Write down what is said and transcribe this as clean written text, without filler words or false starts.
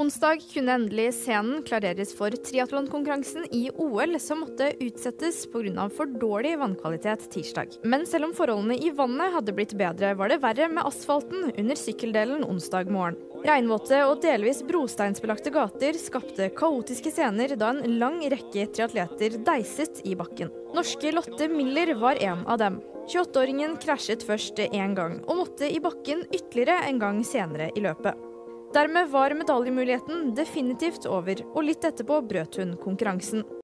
Onsdag kunne endelig scenen klareres for triathlonkonkurransen i OL, som måtte utsettes på grunn av for dårlig vannkvalitet tirsdag. Men selv om forholdene i vannet hadde blitt bedre, var det verre med asfalten under sykkeldelen onsdag morgen. Regnvåte og delvis brosteinsbelagte gater skapte kaotiske scener da en lang rekke triatleter deiset i bakken. Norske Lotte Miller var en av dem. 28-åringen krasjet først en gang, og måtte i bakken ytterligere en gang senere i løpet. Dermed var medaljemuligheten definitivt over, og litt etterpå brøt hun konkurransen.